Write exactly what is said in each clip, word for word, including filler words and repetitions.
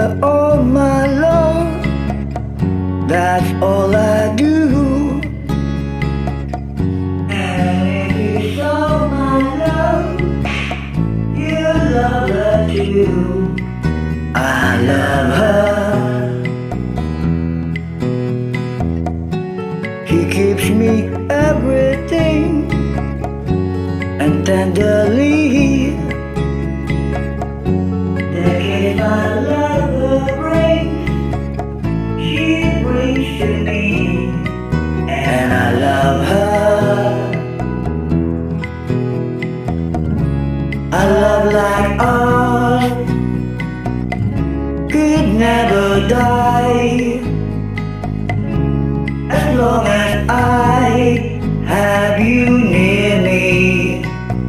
her all my love, that's all I do. And if you saw my love, you love her too. I love her. He gives me everything, and tenderly the kiss my lover brings, she brings to me, and I love her. A love like ours could never die, as long as I have you near me.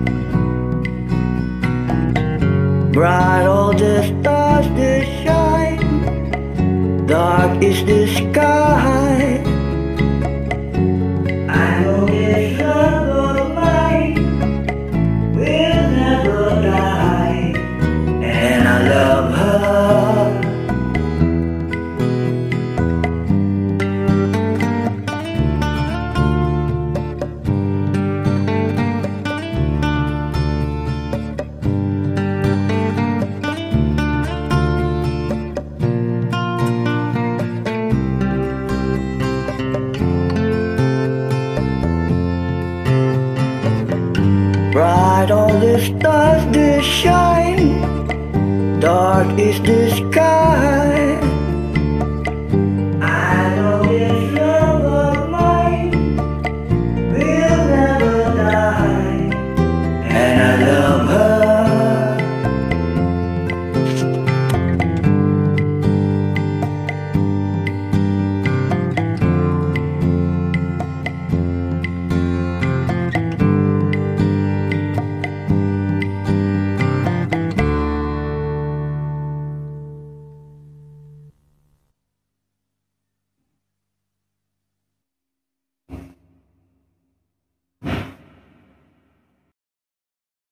Bright all the stars that shine, dark is the sky. I know this love of mine will never die, and I love her. Bright all the stars that shine, dark is the sky.